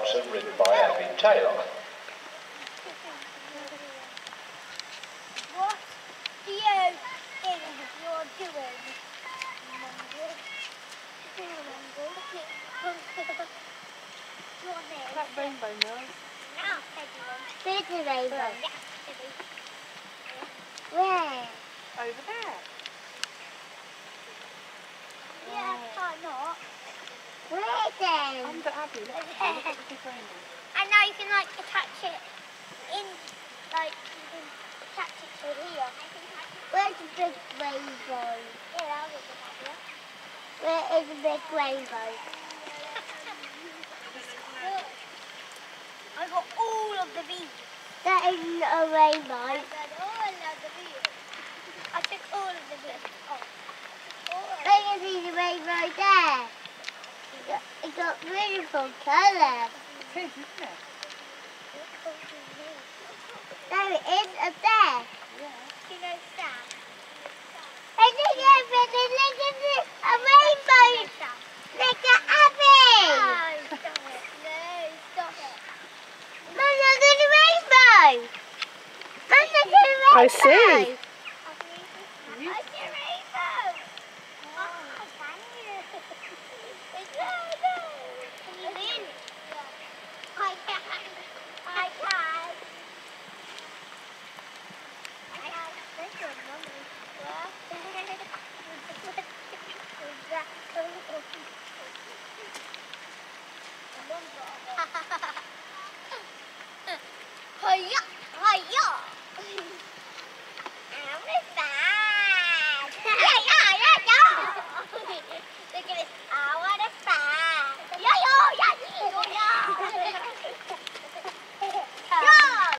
Wots are written by Abbie Taylor. What do you think you're doing? That rainbow nose. There's a rainbow. There. Where? Over there. Yeah, why not? Where then? Under Abbie, look at the big rainbow. And now you can like attach it in, like you can attach it to here. Where's the big rainbow? Yeah, that was a good idea. Where is the big rainbow? I got all of the beads. That isn't a rainbow. I got all of the beads. I took all of the beads off. I can see the rainbow there. It got beautiful colours. It is, isn't it? No, it is up there. Yeah. You know, Sam. I think look at this, a rainbow. Look at Abbie. No, stop it. No, stop it. Mum, look at the rainbow. Mum, look at the rainbow. I see. I see a rainbow. Oh, can you? Can you see it? I can. I can. That's your mummy. What? Hiya! Hiya!